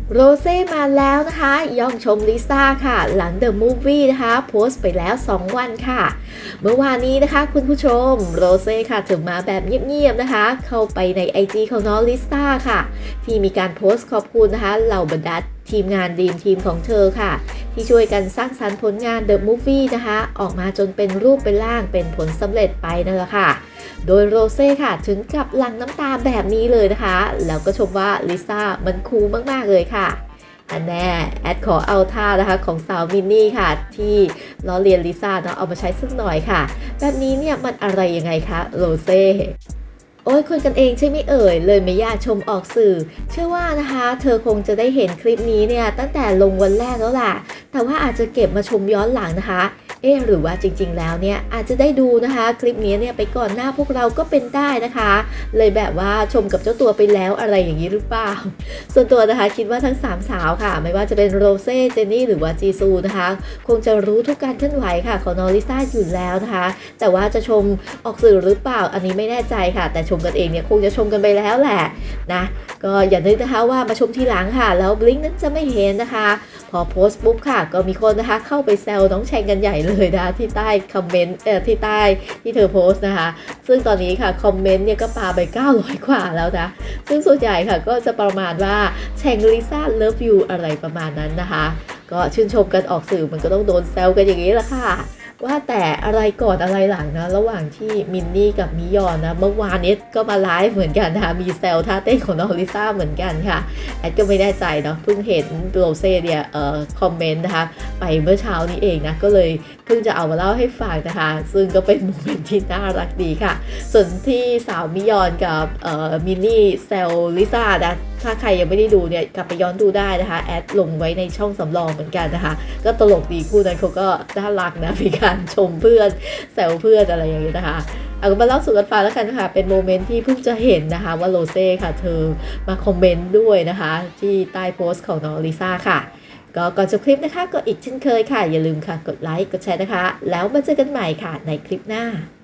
โรเซ่มาแล้วนะคะย่องชมลิซ่าค่ะหลังเดอะมูฟวี่นะคะโพสต์ไปแล้ว2วันค่ะเมื่อวานนี้นะคะคุณผู้ชมโรเซ่ค่ะถึงมาแบบเงียบๆนะคะเข้าไปใน IG ของน้องลิซ่าค่ะที่มีการโพสต์ขอบคุณนะคะเหล่าบรรดาทีมงานดีมทีมของเธอค่ะที่ช่วยกันสร้างสรรค์ผลงาน The Movie นะคะออกมาจนเป็นรูปเป็นร่างเป็นผลสำเร็จไปนั่นแหละค่ะโดยโรเซ่ค่ะถึงกับหลั่งน้ำตาแบบนี้เลยนะคะแล้วก็ชมว่าลิซ่ามันคูลมากๆเลยค่ะอันแน่แอดขอเอาท่านะคะของสาวมินนี่ค่ะที่ล้อเลียนลิซ่าเนาะเอามาใช้สักหน่อยค่ะแบบนี้เนี่ยมันอะไรยังไงคะโรเซ่โอ้ยคนกันเองใช่ไหมเอ่ยเลยไม่อยากชมออกสื่อเชื่อว่านะคะเธอคงจะได้เห็นคลิปนี้เนี่ยตั้งแต่ลงวันแรกแล้วล่ะแต่ว่าอาจจะเก็บมาชมย้อนหลังนะคะหรือว่าจริงๆแล้วเนี่ยอาจจะได้ดูนะคะคลิปนี้เนี่ยไปก่อนหน้าพวกเราก็เป็นได้นะคะเลยแบบว่าชมกับเจ้าตัวไปแล้วอะไรอย่างนี้หรือเปล่าส่วนตัวนะคะคิดว่าทั้ง3สาวค่ะไม่ว่าจะเป็นโรเซ่เจนนี่หรือว่าจีซูนะคะคงจะรู้ทุกการเคลื่อนไหวค่ะของน้องลิซ่าอยู่แล้วนะคะแต่ว่าจะชมออกสื่อหรือเปล่าอันนี้ไม่แน่ใจค่ะแต่ชมกันเองเนี่ยคงจะชมกันไปแล้วแหละนะก็อย่านึกนะคะว่ามาชมทีหลังค่ะแล้วบลิงก์นั้นจะไม่เห็นนะคะพอโพสต์ปุ๊บค่ะก็มีคนนะคะเข้าไปแซวน้องแชงกันใหญ่เลยนะที่ใต้คอมเมนต์ที่ใต้ที่เธอโพสต์นะคะซึ่งตอนนี้ค่ะคอมเมนต์เนี่ยก็ปาไป900กว่าแล้วนะซึ่งส่วนใหญ่ค่ะก็จะประมาณว่าแชงลิซ่าเลิฟยูอะไรประมาณนั้นนะคะก็ชื่นชมกันออกสื่อมันก็ต้องโดนแซวกันอย่างนี้แหละค่ะว่าแต่อะไรก่อนอะไรหลังนะระหว่างที่มินนี่กับมิยอนนะเมื่อวานนี้ก็มาไลฟ์เหมือนกันนะคะมีแซวท่าเต้นของน้องลิซ่าเหมือนกันค่ะแอดก็ไม่แน่ใจเนาะเพิ่งเห็นโรเซ่เนี่ยคอมเมนต์นะคะไปเมื่อเช้านี้เองนะก็เลยเพิ่งจะเอามาเล่าให้ฟังนะคะซึ่งก็เป็นโมเมนต์ที่น่ารักดีค่ะส่วนที่สาวมิยอนกับมินนี่แซวลิซ่านะถ้าใครยังไม่ได้ดูเนี่ยกลับไปย้อนดูได้นะคะแอดลงไว้ในช่องสำรองเหมือนกันนะคะก็ตลกดีคู่นั้นเขาก็น่ารักนะมีการชมเพื่อนแซวเพื่อนอะไรอย่างนี้นะคะเอามาเล่าสู่กันฟังแล้วกันค่ะเป็นโมเมนต์ที่เพิ่งจะเห็นนะคะว่าโรเซ่ค่ะเธอมาคอมเมนต์ด้วยนะคะที่ใต้โพสต์ของน้องลิซ่าค่ะก็ก่อนจบคลิปนะคะก็อีกเช่นเคยค่ะอย่าลืมค่ะกดไลค์กดแชร์นะคะแล้วมาเจอกันใหม่ค่ะในคลิปหน้า